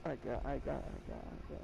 I got.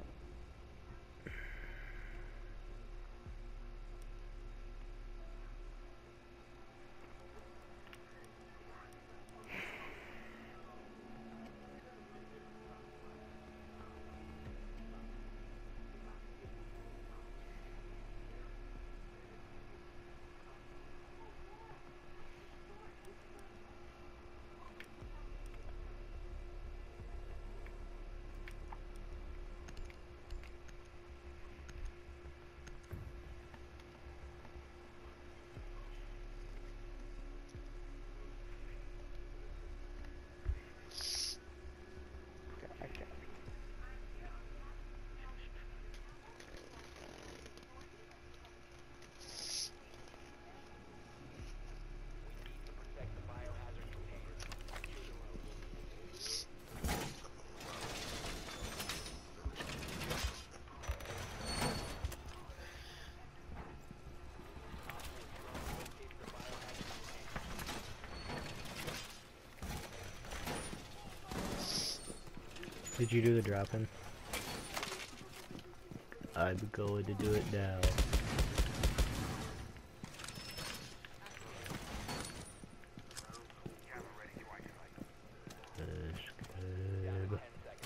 Did you do the drop-in? I'm going to do it now. Escape.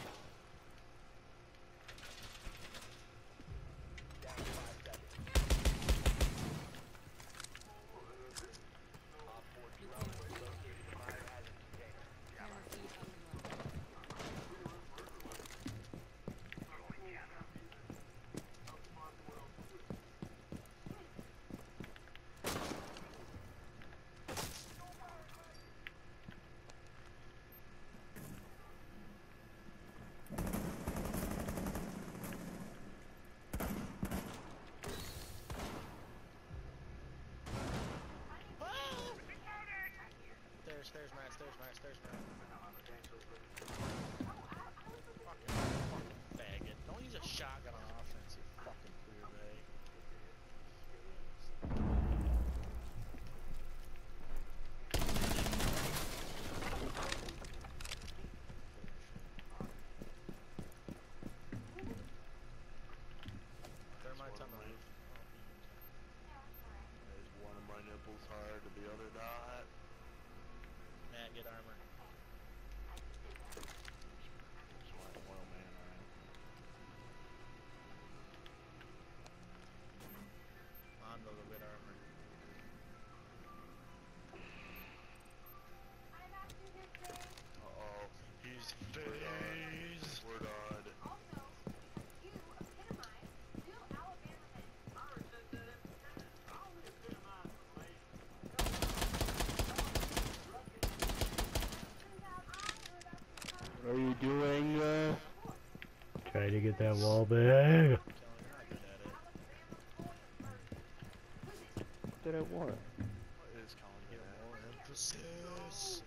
Stairs, man. Fucking faggot. Don't use a shotgun on offense, you fucking queer bag. Thermite's on the roof. There's one of my nipples hard, the other not. Matt, get armor. That's why I'm oil man around. Mondo, go get armor. Uh-oh. He's phased. We're done. What are you doing? Trying to get that wall back. I'm telling you, you're not good at it. Did I want? What is Colin Get good at? more emphasis.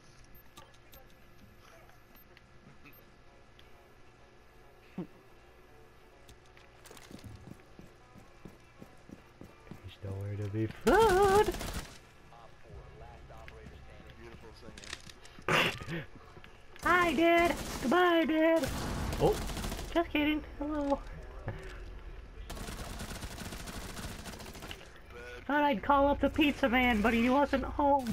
He's nowhere to be found. Beautiful singing. Hi, Dad. Goodbye, Dad. Oh, just kidding. Hello. Thought I'd call up the pizza man, but he wasn't home.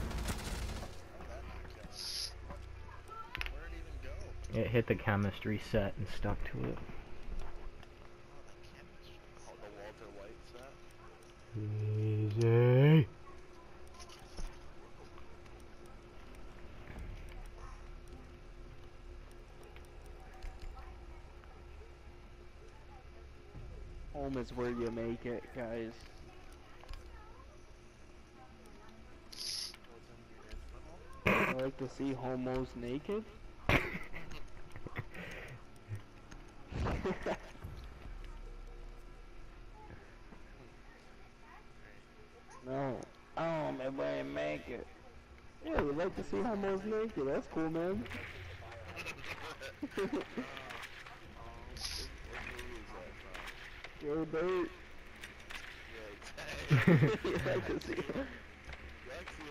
Where'd it even go? It hit the chemistry set and stuck to it. Oh, the Walter White set. Easy. Home is where you make it, guys. I like to see homos naked. No. Oh, man, where you make it. Yeah, we like to see homos naked. That's cool, man. Yo, Bert. Yeah, exactly. You like to see. You like to see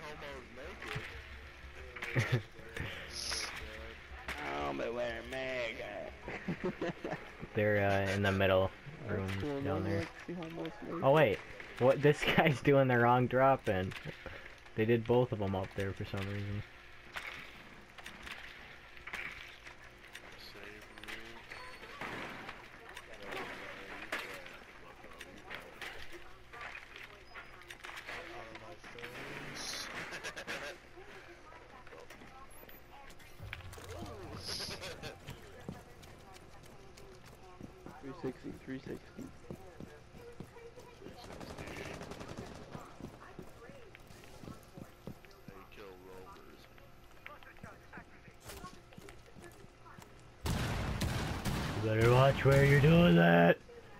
homos naked. Oh, but where you make it. They're in the middle room That's cool, down man. there. Like to see how most make Oh it. wait, what? This guy's doing the wrong drop in. They did both of them up there for some reason. Save room. Out of my face. 360, 360. They kill rovers. You better watch where you're doing that.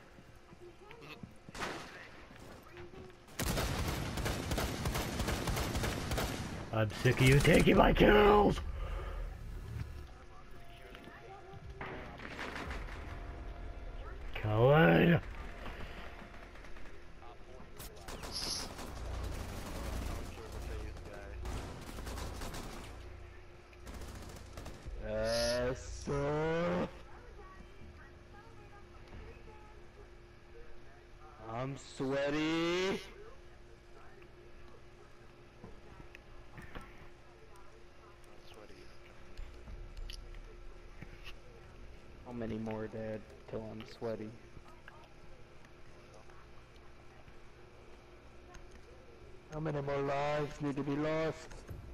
I'm sick of you taking my kills. Cullen. Sir. I'm sweaty. How many more, Dad, till I'm sweaty? How many more lives need to be lost?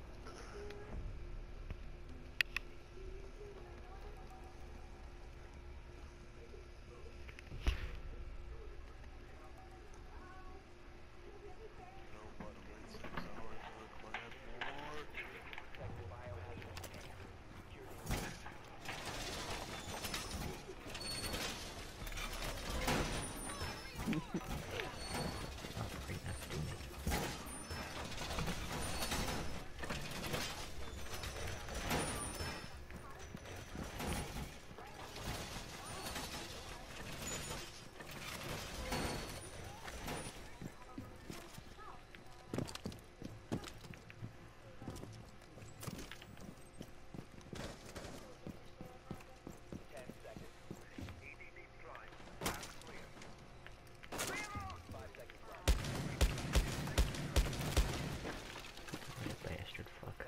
Bastard fuck.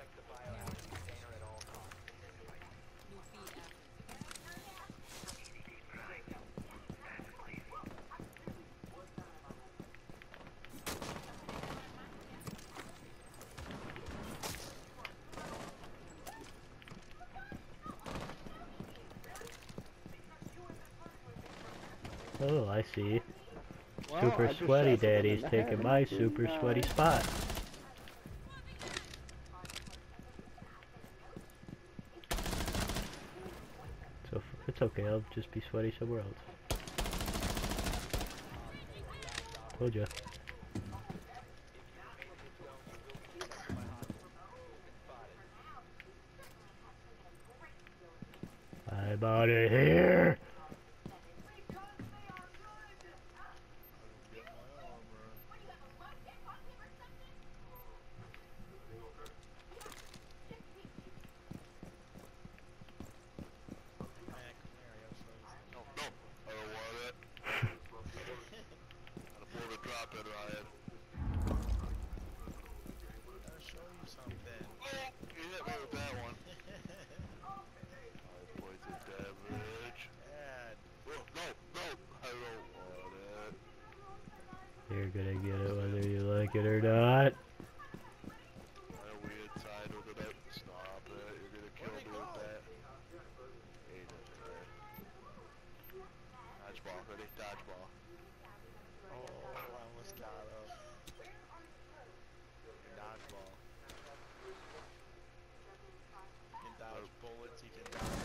Oh, I see. Well, Super I just sweaty shot someone in daddy's the taking head. my He super didn't, sweaty spot. So it's okay, I'll just be sweaty somewhere else. Told ya. I'm out of here. Get my armor. Mac, there I go. No, no, I don't want it. Gotta pull the drop in, Ryan. Gotta show you something. Oh, you hit me with that one. High poison damage. Dad. Oh, no, no, I don't want it. You're gonna get it whether you like it or not. Why are we inside with it? Stop it, you're gonna kill me with that. He doesn't care. Dodgeball, ready? Dodgeball. Oh, I almost got him. Dodgeball. You can dodge bullets, you can dodge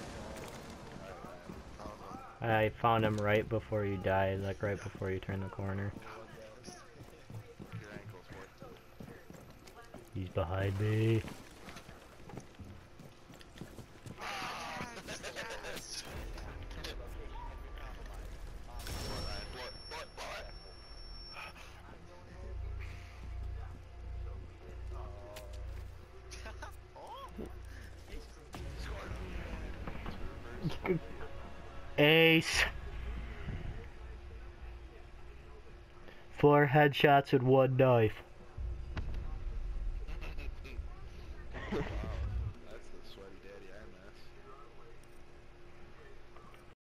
balls. I found him right before you died, like right before you turned the corner. Your ankles, boy. He's behind me. Ace. 4 headshots with 1 knife.